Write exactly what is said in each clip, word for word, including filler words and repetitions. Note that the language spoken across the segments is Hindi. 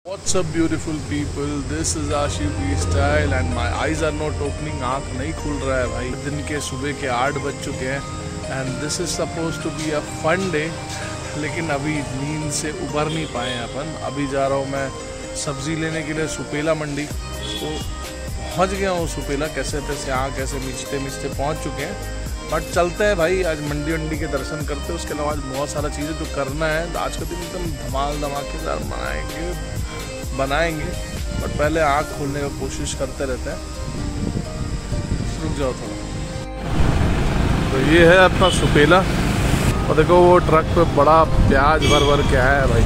What's up beautiful people, this is Ashif style and my eyes are not opening, आँख नहीं खुल रहा है भाई। दिन के सुबह के आठ बज चुके हैं and this is supposed to be a fun day, लेकिन अभी नींद से उबर नहीं पाए हैं अपन। अभी जा रहा हूँ मैं सब्ज़ी लेने के लिए सुपेला मंडी, तो पहुँच गया हूँ सुपेला, कैसे तैसे यहाँ कैसे मिचते मिचते पहुँच चुके हैं। बट चलते हैं भाई, आज मंडी वंडी के दर्शन करते हैं, उसके अलावा आज बहुत सारा चीज़ें जो करना है। आज का दिन एकदम धमाल धमाकेदार बनाएंगे बनाएंगे बट पहले आँख खोलने की कोशिश करते रहते हैं। रुक जाओ थोड़ा। तो ये है अपना सुपेला और देखो वो ट्रक पे बड़ा प्याज भर भर के आया है भाई।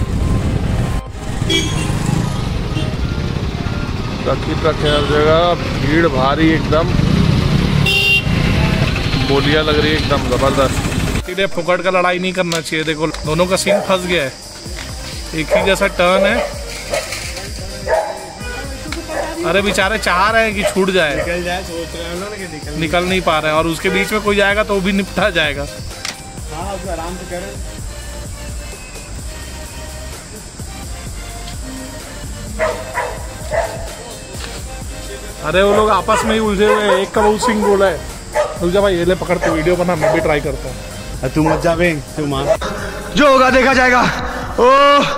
ट्रक ही ट्रक है हर जगह, भीड़ भारी एकदम, बोलियां लग रही है एकदम जबरदस्त। सीधे फुकट का लड़ाई नहीं करना चाहिए, देखो दोनों का सीन फंस गया है, एक ही जैसा टर्न है। अरे बेचारे चाह रहे हैं कि छूट जाए, निकल जाए, सोच रहे हैं ना कि निकल निकल नहीं पा रहे हैं, और उसके बीच में कोई जाएगा तो वो भी निपटा जाएगा। हाँ आराम से करें। अरे वो लोग आपस में ही उलझे हुए हैं, एक का बहुत सिंह बोला है। रुक जा भाई, ये ले पकड़, तो वीडियो बना, मैं भी ट्राई करता हूँ। तू मत जा बे, तू मार, जो होगा देखा जाएगा। ओ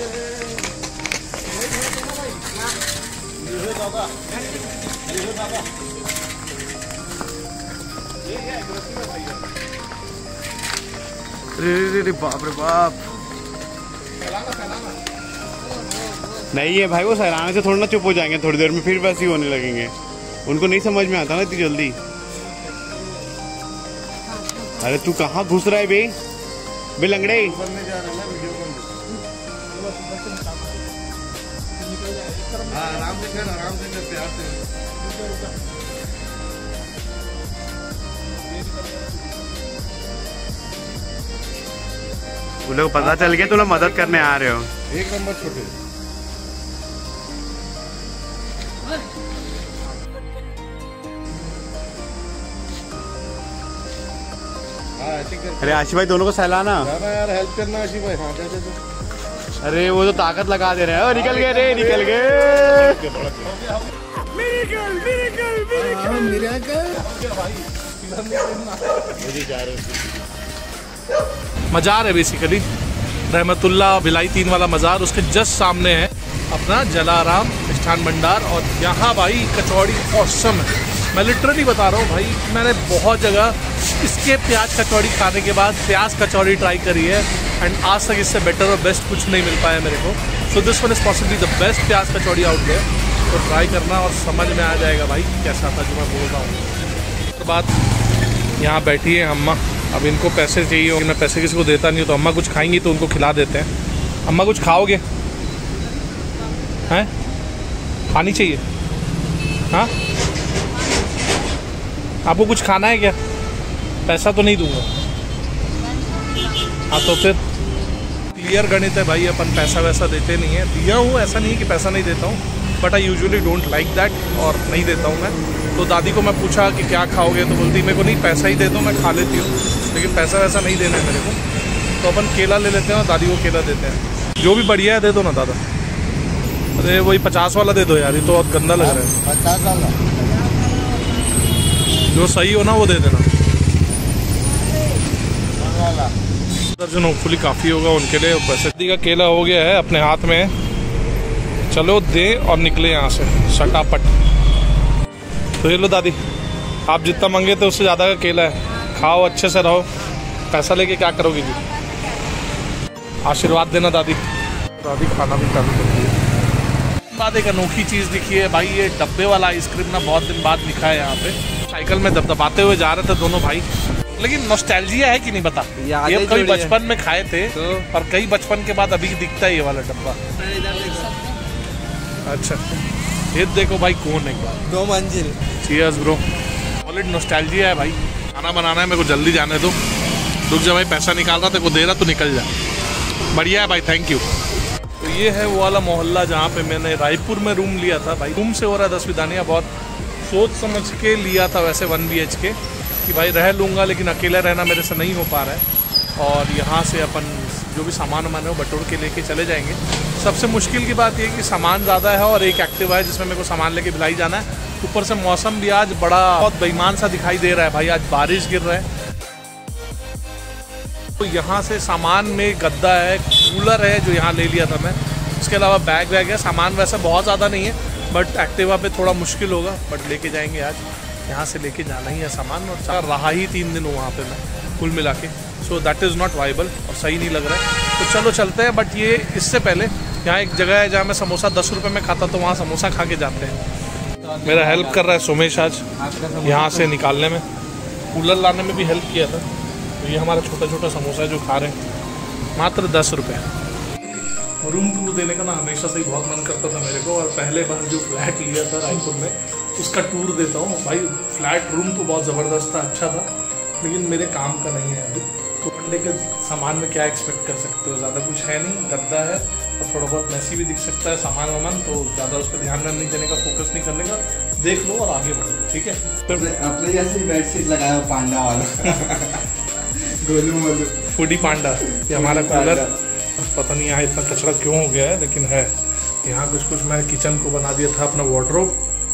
रे रे बाप रे बाप, नहीं है भाई, वो सहलाने से थोड़ा ना चुप हो जाएंगे, थोड़ी देर में फिर वैसे ही होने लगेंगे। उनको नहीं समझ में आता ना इतनी जल्दी। अरे तू कहाँ घुस रहा है बे बे लंगड़े। आराम से कर, आराम से कर, प्यार से। वो लोग पता चल गया तुम लोग मदद करने आ रहे हो। एक नंबर छोटे। अरे आशिफ भाई दोनों को सहलाना यार, हेल्प करना आशिफ भाई। हाँ दे दे दे। अरे वो तो ताकत लगा दे रहे हैं। निकल गए रे, निकल गए। मज़ार है बेसिकली, रहमतुल्लाह भिलाई तीन वाला मज़ार, उसके जस्ट सामने है अपना जलाराम मिष्ठान भंडार। और यहाँ भाई कचौड़ी औसम है, मैं लिटरली बता रहा हूँ भाई। मैंने बहुत जगह इसके प्याज कचौड़ी खाने के बाद प्याज कचौड़ी ट्राई करी है एंड आज तक इससे बेटर और बेस्ट कुछ नहीं मिल पाया मेरे को। So this one is possibly the best pyaz kachori out there. तो ट्राई करना और समझ में आ जाएगा भाई कैसा था जो मैं बोल रहा हूँ। तो बात यहाँ बैठी है अम्मा, अब इनको पैसे चाहिए होंगे, मैं पैसे किसी को देता नहीं हूँ, तो अम्मा कुछ खाएंगी तो उनको खिला देते हैं। अम्मा कुछ खाओगे हैं? खानी चाहिए? हाँ आपको कुछ खाना है क्या? पैसा तो नहीं दूंगा। हाँ तो फिर क्लियर गणित है भाई, अपन पैसा वैसा देते नहीं है। दिया हूँ, ऐसा नहीं है कि पैसा नहीं देता हूँ, but I usually don't like that, और नहीं देता हूँ मैं। तो दादी को मैं पूछा कि क्या खाओगे, तो बोलती मेरे को नहीं, पैसा ही दे दो, मैं खा लेती हूँ, लेकिन पैसा वैसा नहीं देना है मेरे को। तो अपन केला ले लेते हैं और दादी को केला देते हैं। जो भी बढ़िया है दे दो ना दादा। अरे वही पचास वाला दे दो यार, ये तो बहुत गंदा लग रहा है। पचास वाला जो सही हो ना वो दे देना। दर्जन होपफुली काफ़ी होगा उनके लिए। पैसे का केला हो गया है अपने हाथ में, चलो दे और निकले यहाँ से सटापट। तो ये लो दादी, आप जितना मंगे थे उससे ज़्यादा का केला है, खाओ अच्छे से रहो। पैसा लेके क्या करोगी जी? आशीर्वाद देना दादी। दादी खाना भी चालू कर दिया। बाद एक अनोखी चीज़ दिखी है भाई, ये डब्बे वाला आइसक्रीम ना बहुत दिन बाद दिखा है यहाँ पे। साइकिल में दबदबाते हुए जा रहे थे दोनों भाई, लेकिन नॉस्टैल्जिया है कि नहीं बता। ये कई बचपन में खाए थे तो, और कई बचपन के बाद अभी दिखता है ये वाला डब्बा। अच्छा ये देखो भाई, कौन एक बार दो मंजिल। चीयर्स ब्रो, सॉलिड नॉस्टैल्जिया है भाई। खाना बनाना है मेरे को, जल्दी जाने दो। रुक जा भाई, पैसा निकाल रहा, तेरे को दे रहा तो निकल जा। बढ़िया है भाई, थैंक यू। तो ये है वो वाला मोहल्ला जहाँ पे मैंने रायपुर में रूम लिया था भाई। रूम से हो रहा है दस विदानिया, बहुत सोच समझ के लिया था वैसे, वन बी एच के, कि भाई रह लूँगा, लेकिन अकेला रहना मेरे से नहीं हो पा रहा है। और यहाँ से अपन जो भी सामान वामान है वो बटोर के लेके चले जाएंगे। सबसे मुश्किल की बात ये है कि सामान ज़्यादा है और एक एक्टिवा है जिसमें मेरे को सामान लेके भिलाई जाना है। ऊपर से मौसम भी आज बड़ा बहुत बेईमान सा दिखाई दे रहा है भाई, आज बारिश गिर रहा है। तो यहाँ से सामान में गद्दा है, कूलर है जो यहाँ ले लिया था मैं, उसके अलावा बैग वैग है। सामान वैसे बहुत ज़्यादा नहीं है बट एक्टिवा पे थोड़ा मुश्किल होगा, बट लेके जाएंगे आज। यहाँ से लेके जाना ही है सामान, और चार रहा ही तीन दिन वहाँ पे मैं कुल मिला के। So that is not viable और सही नहीं लग रहा है। तो चलो चलते हैं। बट ये इससे पहले यहाँ एक जगह है जहाँ मैं समोसा दस रुपये में खाता, तो वहाँ समोसा खा के जाते हैं। मेरा हेल्प कर रहा है सोमेश आज यहाँ से निकालने में, कूलर लाने में भी हेल्प किया था। तो ये हमारा छोटा छोटा समोसा है जो खा रहे हैं, मात्र दस रुपये। रूम टूर देने का ना हमेशा से ही बहुत मन करता था मेरे को, और पहले बार जो फ्लैट लिया था रायपुर में उसका टूर देता हूँ भाई। फ्लैट रूम तो बहुत ज़बरदस्त था, अच्छा था, लेकिन मेरे काम का नहीं है अभी। तो वनडे के सामान में क्या एक्सपेक्ट कर सकते हो, ज़्यादा कुछ है नहीं, गद्दा है और थोड़ा बहुत मैसी भी दिख सकता है सामान वामान, तो ज़्यादा उस पर ध्यान नहीं देने का, फोकस नहीं करने का, देख लो और आगे बढ़ो, ठीक है। अपने जैसे बेडशीट लगाया पांडा वाला गोलू मोलू फूडी पांडा। ये हमारा कूलर, पता नहीं यहाँ इतना कचरा क्यों हो गया है, लेकिन है यहाँ कुछ कुछ। मैं किचन को बना दिया था अपना वार्डरोब।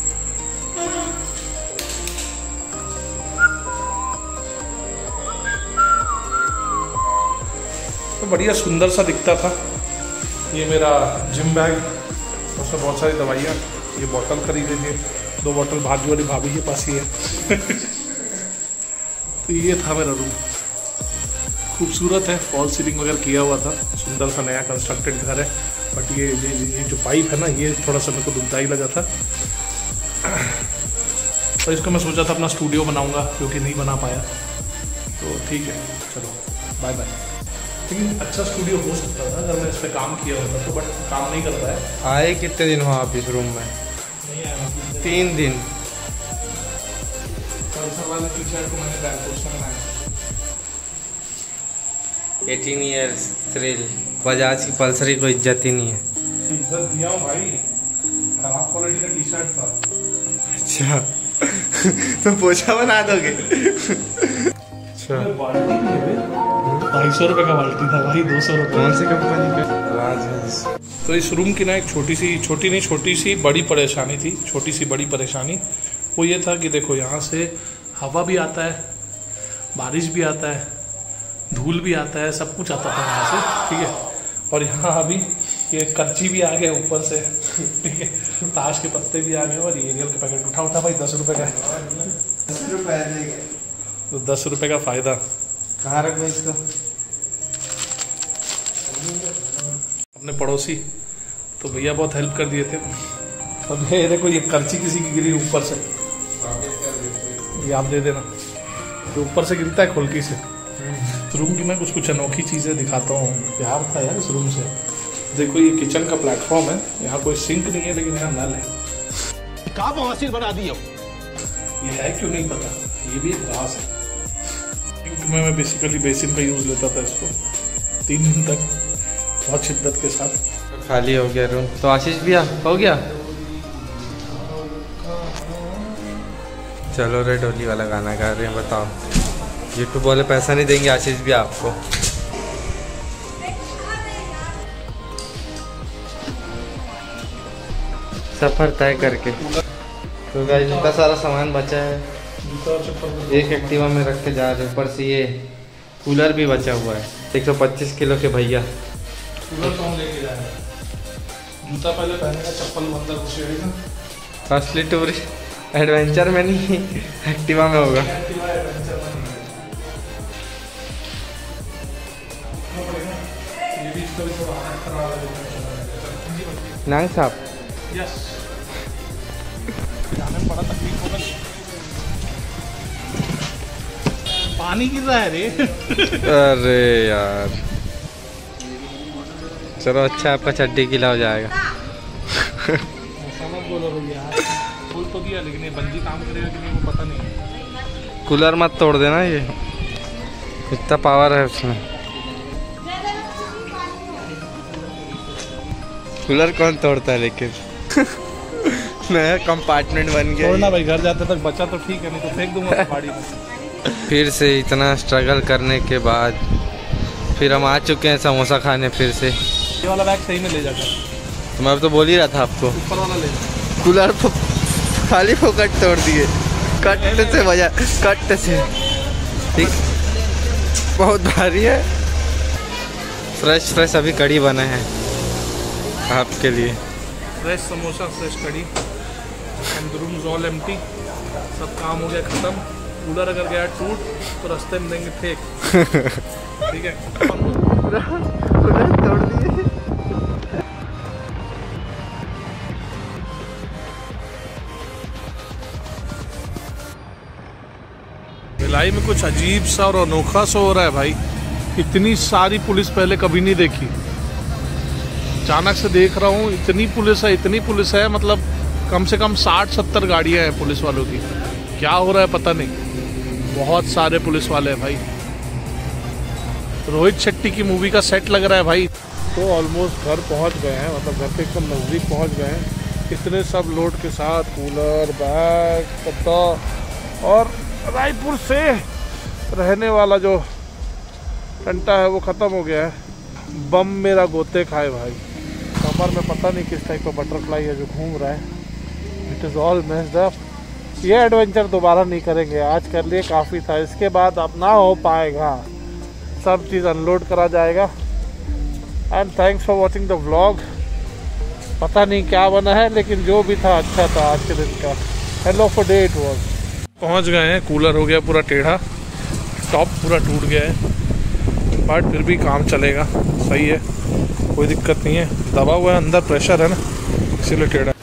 तो बढ़िया सुंदर सा दिखता था। ये मेरा जिम बैग, उसमें बहुत सारी दवाइयाँ, ये बोतल खरीदे थे, दो बोतल भाभी वाली भाभी के पास ही है। तो ये था मेरा रूम, खूबसूरत है, फॉल सीलिंग वगैरह किया हुआ था, सुंदर सा नया कंस्ट्रक्टेड घर है। बट ये ये, ये जो पाइप है ना, ये थोड़ा सा मेरे को दुखदाई लगा था। और इसको मैं सोचा था अपना स्टूडियो बनाऊंगा, जो कि नहीं बना पाया। तो ठीक है, चलो बाय बाय। लेकिन अच्छा स्टूडियो हो सकता था अगर मैं इस पर काम किया होता तो, बट काम नहीं करता है। आए कितने दिन हुआ आप इस रूम में? नहीं आया, तीन दिन। पल्सर वाले टी शर्ट को मैंने बैक पोस्ट में बनाया। एटीन ईयर्स थ्रिल, बजाज की पल्सर की कोई इज्जत ही नहीं है। इज्जत दिया हूँ भाई, खराब क्वालिटी का टी शर्ट था। अच्छा तो पोछा बना दोगे? अच्छा, ढाई सौ रुपये का बाल्टी था भाई, दो सौ रुपये। कौन सी कंपनी का? तो इस रूम की ना एक छोटी सी छोटी नहीं छोटी सी बड़ी परेशानी थी, छोटी सी बड़ी परेशानी वो ये था कि देखो यहाँ से हवा भी आता है, बारिश भी आता है, धूल भी आता है, सब कुछ आता था यहाँ से, ठीक है। और यहाँ अभी ये करची भी आ गए ऊपर से, ठीक है, ताश के पत्ते भी आ गए, और ये रियल के पैकेट उठा उठा भाई दस रुपये का, दस रुपए तो दस रुपये का फ़ायदा। कहाँ रखो इसको? अपने पड़ोसी तो भैया बहुत हेल्प कर दिए थे। अब ये देखो, ये करची किसी की गिरी ऊपर से, ये आप दे देना, तो ऊपर से गिरता है खुलकी से। रूम की मैं कुछ कुछ अनोखी चीज़ें दिखाता हूँ, प्यार था यार इस रूम से। देखो ये किचन का प्लेटफॉर्म है, यहाँ कोई सिंक नहीं है, लेकिन यहाँ नल है। कहाँ बवासीर बना दी हो? ये है क्यों नहीं पता, ये भी एक राज है। सिंक में मैं बेसिकली बेसिन का यूज़ लेता था इसको तीन दिन तक बहुत शिद्दत के साथ। खाली हो गया रूम, तो आशीष भैया हो गया? चलो रे डोली वाला गाना गा रहे हैं, बताओ। यूट्यूब वाले पैसा नहीं देंगे आशीष भी आपको। सफर तय करके तो गाइस इतना सारा सामान बचा है, एक एक्टिवा में रख के जा रहे हैं। ऊपर से ये कूलर भी बचा हुआ है, एक सौ पच्चीस किलो के भैया। कूलर कौन लेके जाएगा? जूता पहले पहनेगा, चप्पल अंदर घुसेगा। असली टूर एडवेंचर में नहीं, एक्टिवा में होगा। नांग साहब यस, जाने में बड़ा तकलीफ होगा। पानी गिर रहा है रे। अरे यार चलो अच्छा, आपका चड्डी गीला हो जाएगा। समझ बोलो भैया, बोल तो दिया, लेकिन ये बंदी काम करेगा कि नहीं वो पता नहीं। कूलर मत तोड़ देना, ये इतना पावर है उसमें। कूलर कौन तोड़ता है लेकिन। नया कंपार्टमेंट बन गया। छोड़ना भाई, घर जाते तक बचा तो ठीक है, नहीं तो फेंक दूंगा गाड़ी में। फिर से इतना स्ट्रगल करने के बाद फिर हम आ चुके हैं समोसा खाने फिर से। ये वाला बैग सही में ले जाकर, तो मैं तो बोल ही रहा था आपको, ऊपर वाला ले जा। कूलर तो खाली फोकट तोड़ दिए, कट से बजा कट से। ठीक, बहुत भारी है। फ्रेश फ्रेश अभी कड़ी बने हैं आपके लिए। Fresh samosa, fresh kadhi, and the rooms all empty. सब काम हो गया ख़त्म। कूलर अगर गया टूट तो रास्ते में देंगे फेंक। ठीक है, कूलर तोड़ दिए। भिलाई में कुछ अजीब सा और अनोखा सा हो रहा है भाई। इतनी सारी पुलिस पहले कभी नहीं देखी। अचानक से देख रहा हूँ इतनी पुलिस है, इतनी पुलिस है, मतलब कम से कम साठ सत्तर गाड़ियाँ हैं पुलिस वालों की। क्या हो रहा है पता नहीं, बहुत सारे पुलिस वाले हैं भाई। रोहित शेट्टी की मूवी का सेट लग रहा है भाई। तो ऑलमोस्ट घर पहुंच गए हैं, मतलब घर के एकदम नज़दीक पहुंच गए हैं। इतने सब लोड के साथ, कूलर, बैग, पत्ता, और रायपुर से रहने वाला जो घंटा है वो ख़त्म हो गया है। बम मेरा गोते खाए भाई। कमर में पता नहीं किस टाइप का बटरफ्लाई है जो घूम रहा है। It is all messed up. ये एडवेंचर दोबारा नहीं करेंगे, आज कर लिए काफ़ी था। इसके बाद अब ना हो पाएगा, सब चीज़ अनलोड करा जाएगा। And thanks for watching the vlog. पता नहीं क्या बना है, लेकिन जो भी था अच्छा था आज के दिन का। Hello for day it was. पहुँच गए हैं, कूलर हो गया पूरा टेढ़ा, टॉप पूरा टूट गया है, बट फिर भी काम चलेगा, सही है, कोई दिक्कत नहीं है। दबा हुआ है अंदर, प्रेशर है ना, इसीलिए टेढ़ा।